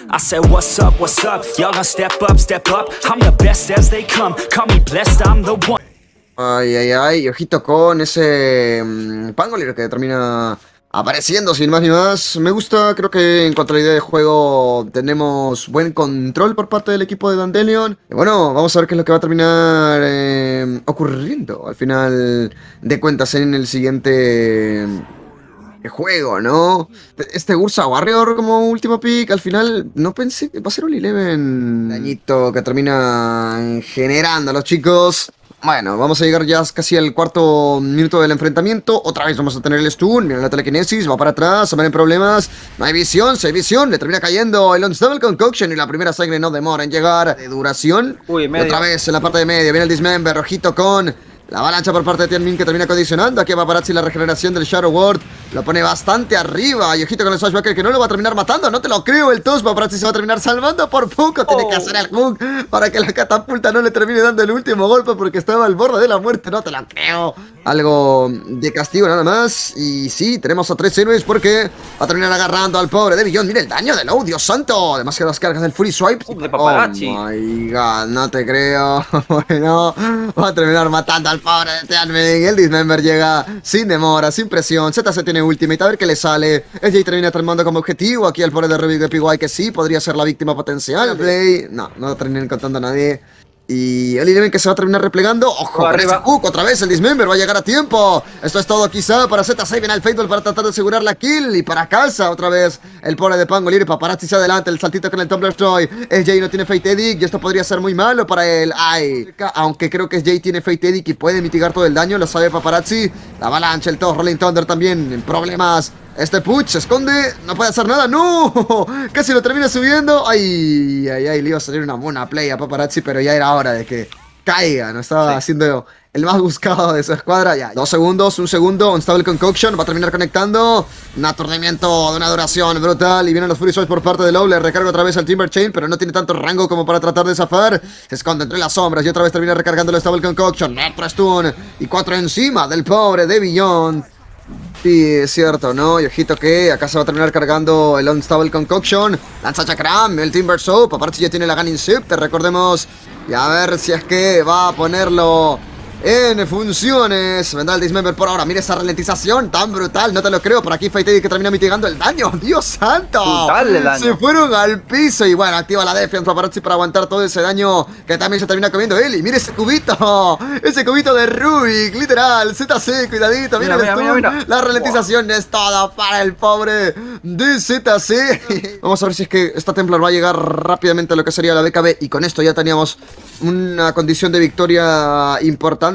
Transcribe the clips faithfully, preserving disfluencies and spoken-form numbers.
I said what's up, what's up, y'all gonna step up, step up. I'm the best as they come, call me blessed, I'm the one. Ay, ay, ay, ojito con ese um, Pangolier que termina apareciendo sin más ni más. Me gusta, creo que en cuanto a la idea de juego tenemos buen control por parte del equipo de Dandelion. Y bueno, vamos a ver qué es lo que va a terminar eh, ocurriendo al final de cuentas en el siguiente juego, ¿no? Este Ursa Warrior como último pick, al final no pensé que va a ser un once dañito que termina generando a los chicos. Bueno, vamos a llegar ya casi al cuarto minuto del enfrentamiento. Otra vez vamos a tener el stun. Mira la telequinesis, va para atrás, se van en problemas. No hay visión, si hay visión, le termina cayendo el Unstable Concoction. Y la primera sangre no demora en llegar de duración. Uy, y otra vez en la parte de medio, viene el Dismember, rojito con la avalancha por parte de Tianmin que termina condicionando. Aquí va Paparazzi la regeneración del Shadow Ward. Lo pone bastante arriba. Y ojito con el Swashbucker que no lo va a terminar matando. No te lo creo. El Toss Paparazzi se va a terminar salvando por poco. Tiene oh. que hacer el hook para que la catapulta no le termine dando el último golpe porque estaba al borde de la muerte. No te lo creo. Algo de castigo nada más. Y sí, tenemos a tres héroes porque va a terminar agarrando al pobre de Billón. Mira el daño de Low, Dios santo. Demasiadas cargas del Fury Swipe. Uh, de Paparazzi. Oh my god, no te creo. Bueno, va a terminar matando al pobre de Tianmin. El Dismember llega sin demora, sin presión. Z C tiene ultimate, a ver qué le sale. S J termina tomando como objetivo aquí al pobre de Rubik de P Y, que sí, podría ser la víctima potencial. Play, no, no terminan encontrando a nadie. Y el Eleven que se va a terminar replegando. ¡Ojo! Arriba. Hook, otra vez el Dismember va a llegar a tiempo. Esto es todo quizá para Z C. Viene el Fatal para tratar de asegurar la kill. Y para casa otra vez el pobre de Pangolier. Paparazzi se adelante. El saltito con el Tumbler Destroy. S J no tiene Fate Edict y esto podría ser muy malo para él. Ay, aunque creo que S J tiene Fate Edict y puede mitigar todo el daño. Lo sabe Paparazzi. La avalancha, el Toss, Rolling Thunder también en problemas. Este Puch se esconde, no puede hacer nada, ¡no! Casi lo termina subiendo. Ay, ay, ay, le iba a salir una buena play a Paparazzi, pero ya era hora de que caiga. No estaba sí. siendo el más buscado de su escuadra. Ya, dos segundos, un segundo, Unstable Concoction, va a terminar conectando. Un aturdimiento de una duración brutal. Y vienen los Fury Swords por parte de Low, le recarga otra vez al Timber Chain, pero no tiene tanto rango como para tratar de zafar. Se esconde entre las sombras y otra vez termina recargando el Unstable Concoction. Otro stun y cuatro encima del pobre de Beyond. Sí, es cierto, ¿no? Y ojito que acá se va a terminar cargando el Unstable Concoction. Lanza Chakram, el Timber Soap. Aparte ya tiene la Gunning Scepter, recordemos. Y a ver si es que va a ponerlo en funciones. Vendrá el Dismember por ahora. Mira esa ralentización tan brutal. No te lo creo. Por aquí Fate Edict que termina mitigando el daño. ¡Dios santo! Brutal el daño. Se fueron al piso. Y bueno, activa la Defense Paparazzi para aguantar todo ese daño que también se termina comiendo él. Y mira ese cubito. Ese cubito de Rubik. Literal. Z C, cuidadito. Mira, mira, mira, mira, mira. La ralentización wow. es toda para el pobre de Z C. Vamos a ver si es que esta Templar va a llegar rápidamente a lo que sería la B K B. Y con esto ya teníamos una condición de victoria importante.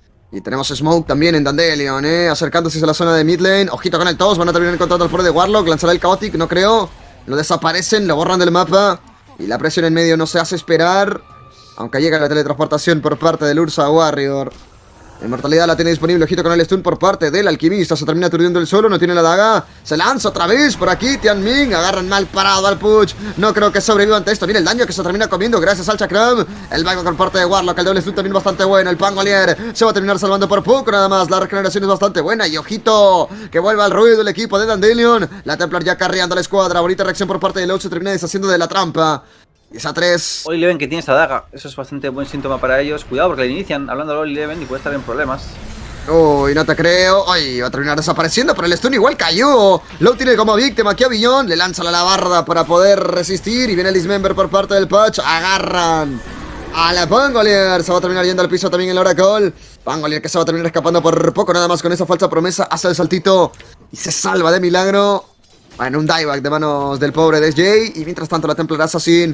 Y tenemos Smoke también en Dandelion, eh, acercándose a la zona de mid lane. Ojito con el Toss, van a terminar encontrando al pobre de Warlock. Lanzará el Chaotic, no creo. Lo desaparecen, lo borran del mapa. Y la presión en medio no se hace esperar. Aunque llega la teletransportación por parte del Ursa Warrior. La inmortalidad la tiene disponible, ojito con el stun por parte del alquimista. Se termina aturdiendo el solo, no tiene la daga. Se lanza otra vez por aquí, Tianmin. Agarran mal parado al Puch. No creo que sobreviva ante esto. Mira el daño que se termina comiendo gracias al Chakram. El backback por parte de Warlock, el doble stun también bastante bueno. El Pangolier se va a terminar salvando por poco nada más. La regeneración es bastante buena. Y ojito, que vuelva al ruido el equipo de Dandelion. La Templar ya carreando a la escuadra. Bonita reacción por parte de Loud, se termina deshaciendo de la trampa. Y esa tres. Hoy Eleven que tiene esta daga, eso es bastante buen síntoma para ellos. Cuidado porque le inician hablando de Holy Eleven y puede estar en problemas. Uy, no te creo. Ay, va a terminar desapareciendo, pero el stun igual cayó. Low tiene como víctima aquí a Billón. Le lanza la alabarda para poder resistir. Y viene el Dismember por parte del Patch. Agarran a la Pangolier. Se va a terminar yendo al piso también el Oracle. Pangolier que se va a terminar escapando por poco nada más con esa falsa promesa. Hace el saltito y se salva de milagro. Bueno, un dieback de manos del pobre de S J. Y mientras tanto la Templar Assassin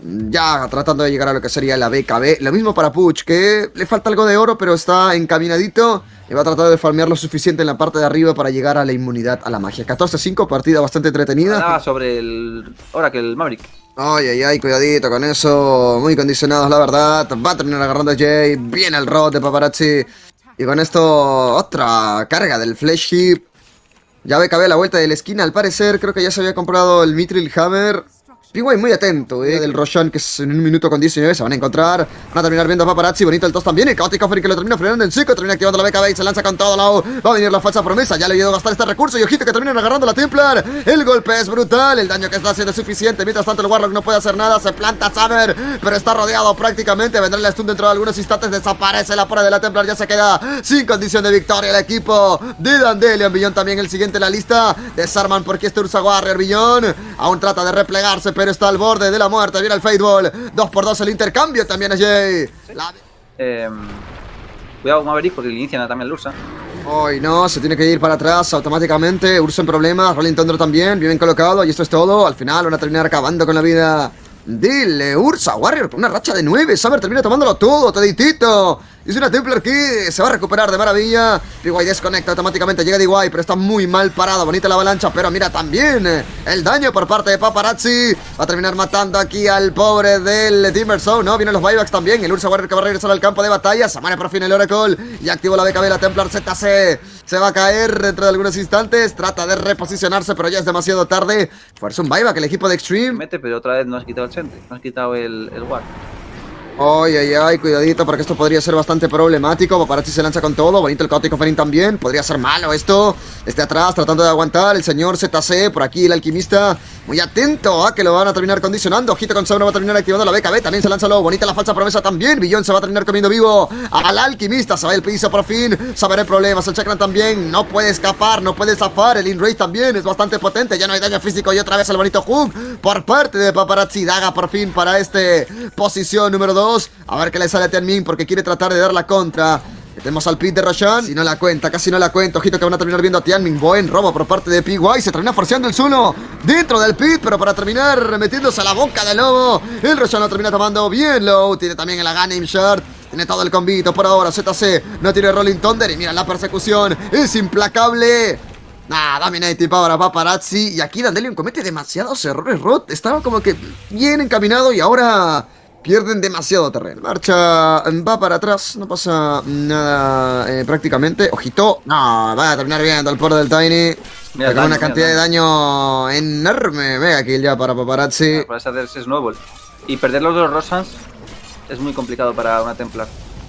ya tratando de llegar a lo que sería la B K B. Lo mismo para Puch, que le falta algo de oro, pero está encaminadito. Y va a tratar de farmear lo suficiente en la parte de arriba para llegar a la inmunidad a la magia. catorce cinco, partida bastante entretenida. Nada sobre el Oracle, el Maverick. Ay, ay, ay, cuidadito con eso. Muy condicionados, la verdad. Va a terminar agarrando a Jay. Viene el rot de Paparazzi. Y con esto, otra carga del Flesh Heap. Ya B K B a la vuelta de la esquina, al parecer. Creo que ya se había comprado el Mithril Hammer. P Y muy atento, eh, del Roshan, que es en un minuto con diecinueve, se van a encontrar. Van a terminar viendo a Paparazzi, bonito el tos también. El Chaotic Offering que lo termina frenando en seco, termina activando la B K B y se lanza con todo lado. Va a venir la falsa promesa, ya le ayudó a gastar este recurso y ojito que terminan agarrando la Templar. El golpe es brutal, el daño que está haciendo es suficiente. Mientras tanto el Warlock no puede hacer nada, se planta Summer, pero está rodeado prácticamente. Vendrá el stun dentro de algunos instantes, desaparece la pora de la Templar, ya se queda sin condición de victoria el equipo de Dandelion. Billón también el siguiente en la lista. Desarman porque este Ursa Warrior. Billón aún trata de replegarse, pero está al borde de la muerte. Viene el Fateball. dos por dos el intercambio también es Jay. La... Eh, cuidado con Maverick porque le inician también el Ursa. Hoy no, se tiene que ir para atrás automáticamente. Ursa en problemas, Rolling Thunder también, bien colocado. Y esto es todo. Al final van a terminar acabando con la vida del Ursa Warrior con una racha de nueve. Summer termina tomándolo todo, toditito. Es una Templar que se va a recuperar de maravilla. D Y desconecta automáticamente, llega D Y, pero está muy mal parado. Bonita la avalancha, pero mira también el daño por parte de Paparazzi. Va a terminar matando aquí al pobre del Timbersaw, ¿no? Vienen los buybacks también. El Ursa Warrior que va a regresar al campo de batalla. Se muere por fin el Oracle y activó la B K B. La Templar Z C se va a caer dentro de algunos instantes. Trata de reposicionarse, pero ya es demasiado tarde. Fuerza un buyback el equipo de Extreme. Mete, pero otra vez no has quitado el Sentry, no has quitado el, el Ward. Ay, ay, ay, cuidadito porque esto podría ser bastante problemático. Paparazzi se lanza con todo, bonito el Chaotic Offering también. Podría ser malo esto. Este atrás tratando de aguantar el señor Z C. Por aquí el alquimista muy atento a que lo van a terminar condicionando. Ojito con Sauna va a terminar activando la B K B. También se lanza lo bonita la falsa promesa también. Billón se va a terminar comiendo vivo al alquimista. Se va el piso por fin. Saberé problemas. El Chakran también no puede escapar, no puede zafar. El Inrace también es bastante potente. Ya no hay daño físico y otra vez el bonito hook por parte de Paparazzi. Daga por fin para este posición número dos. A ver qué le sale a Tianmin porque quiere tratar de dar la contra. Metemos al pit de Roshan. Si no la cuenta, casi no la cuenta. Ojito que van a terminar viendo a Tianmin. Buen robo por parte de P Y. Se termina forceando el Zuno dentro del pit, pero para terminar metiéndose a la boca del lobo. El Roshan lo termina tomando bien low. Tiene también el Aghanim Shard. Tiene todo el combito por ahora. Z C no tiene Rolling Thunder. Y mira la persecución. Es implacable. Nah, Dominating para Paparazzi. Y aquí Dandelion comete demasiados errores. Rot estaba como que bien encaminado y ahora pierden demasiado terreno. Marcha va para atrás, no pasa nada eh, prácticamente. Ojito, no, va a terminar viendo el pobre del Tiny. Mira, con una cantidad de daño enorme. Mega kill ya para Paparazzi. Para hacer ese snowball. Y perder los dos Rosans es muy complicado para una Templar.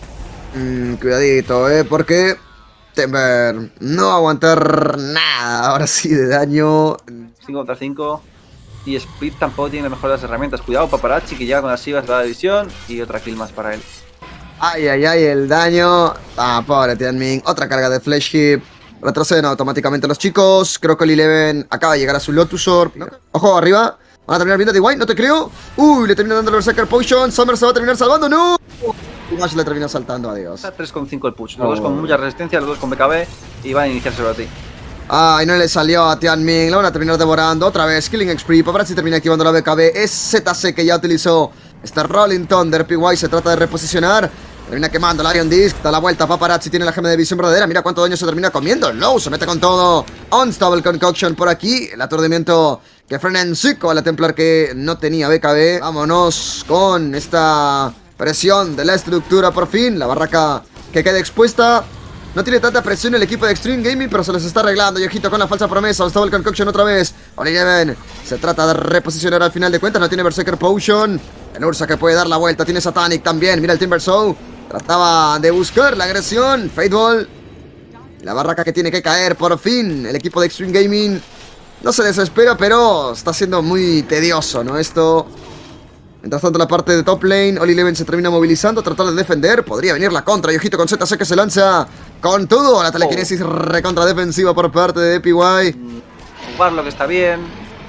Mm, cuidadito, eh, porque Temper no va a aguantar nada. Ahora sí de daño. cinco contra cinco. Y Split tampoco tiene las mejores herramientas. Cuidado, Paparazzi que llega con las Sivas de la división. Y otra kill más para él. Ay, ay, ay, el daño. Ah, pobre Tianmin. Otra carga de Flesh Hip. Retroceden automáticamente los chicos. Creo que el Eleven acaba de llegar a su Lotus Orb. ¿No? Ojo, arriba. Van a terminar viendo de White, no te creo. Uy, le termina dando el Berserker Potion. Summer se va a terminar salvando. ¡No! Push le termina saltando, adiós. Está tres con cinco el push. Los oh. dos con mucha resistencia, los dos con B K B. Y van a iniciárselo a ti. Ay, no le salió a Tianmin, lo van a terminar devorando otra vez. Killing Spree, Paparazzi termina activando la B K B. Es Z C que ya utilizó este Rolling Thunder. P Y se trata de reposicionar. Termina quemando el Iron Disc, da la vuelta. Paparazzi tiene la gema de visión verdadera. Mira cuánto daño se termina comiendo. Low se mete con todo. Unstable Concoction por aquí. El aturdimiento que frena en seco a la Templar que no tenía B K B. Vámonos con esta presión de la estructura por fin. La barraca que queda expuesta. No tiene tanta presión el equipo de Extreme Gaming, pero se les está arreglando. Y ojito con la falsa promesa. Unstable Concoction otra vez. Oliven se trata de reposicionar al final de cuentas. No tiene Berserker Potion. El Ursa que puede dar la vuelta. Tiene Satanic también. Mira el Timbersaw. Trataba de buscar la agresión. Fateball. La barraca que tiene que caer por fin. El equipo de Extreme Gaming no se desespera, pero está siendo muy tedioso, ¿no? Esto. Mientras tanto, la parte de top lane, Oli Eleven se termina movilizando, tratar de defender. Podría venir la contra. Y ojito con Z C que se lanza con todo. La telequinesis oh. recontra defensiva por parte de P Y. Warlock está bien.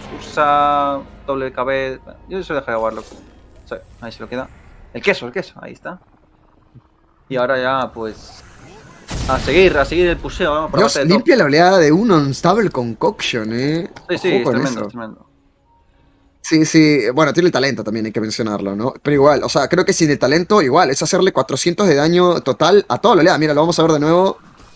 Usa doble K B. Yo se deja de Warlock. Sí, ahí se lo queda. El queso, el queso. Ahí está. Y ahora ya, pues. A seguir, a seguir el puseo. Vamos por Dios, la limpia la oleada de un Unstable Concoction, eh. Sí, sí, es tremendo, es tremendo. Sí, sí, bueno, tiene el talento también, hay que mencionarlo, ¿no? Pero igual, o sea, creo que sin el talento, igual, es hacerle cuatrocientos de daño total a toda la oleada. Mira, lo vamos a ver de nuevo.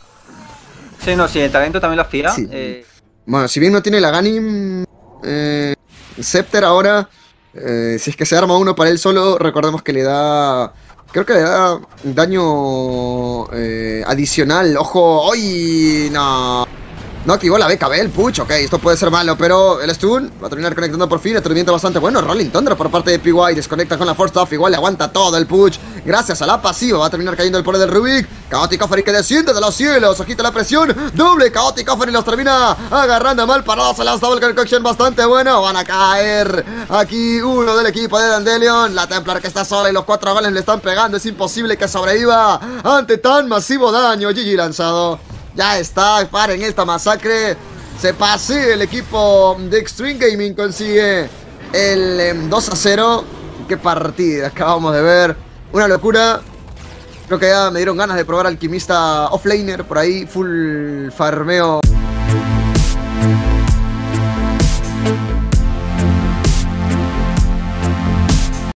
Sí, no, sin el talento también lo hacía. Sí. Eh... Bueno, si bien no tiene la Ganim eh, Scepter ahora, eh, si es que se arma uno para él solo, recordemos que le da... Creo que le da daño eh, adicional. Ojo, ¡ay! No. No activó la B K B el Puch, ok, esto puede ser malo, pero el stun va a terminar conectando por fin, aturdimiento bastante bueno, Rolling Thunder por parte de P Y, desconecta con la Force Staff, igual le aguanta todo el Puch, gracias a la pasiva va a terminar cayendo el poder del Rubik, Chaotic Offering que desciende de los cielos, agita la presión, doble Chaotic Offering los termina agarrando mal parados, se las double concoction bastante bueno, van a caer aquí uno del equipo de Dandelion, la Templar que está sola y los cuatro goles le están pegando, es imposible que sobreviva ante tan masivo daño, G G lanzado. Ya está, paren esta masacre. Se pase el equipo de Extreme Gaming. Consigue el eh, dos a cero. Qué partida acabamos de ver. Una locura. Creo que ya me dieron ganas de probar Alquimista Offlaner. Por ahí, full farmeo.